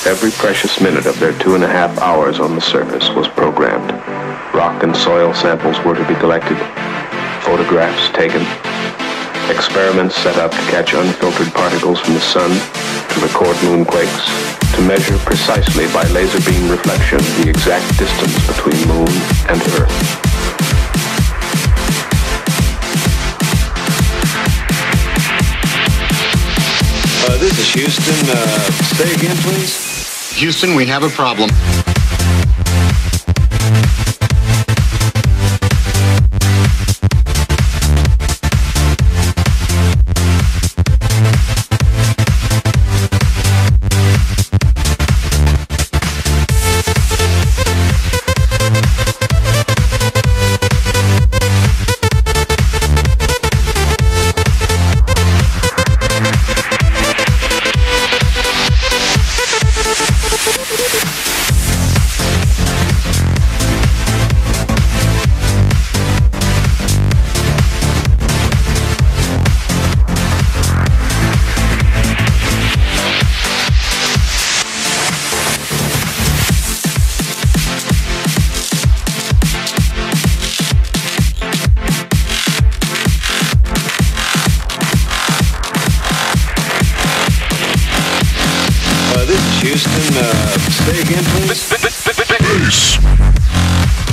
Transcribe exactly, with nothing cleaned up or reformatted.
Every precious minute of their two and a half hours on the surface was programmed. Rock and soil samples were to be collected, photographs taken, experiments set up to catch unfiltered particles from the sun, to record moonquakes, to measure precisely by laser beam reflection the exact distance between moon and Earth. Uh, this is Houston. Uh, say again, please. Houston, we have a problem. Houston, uh, say again, please. Peace.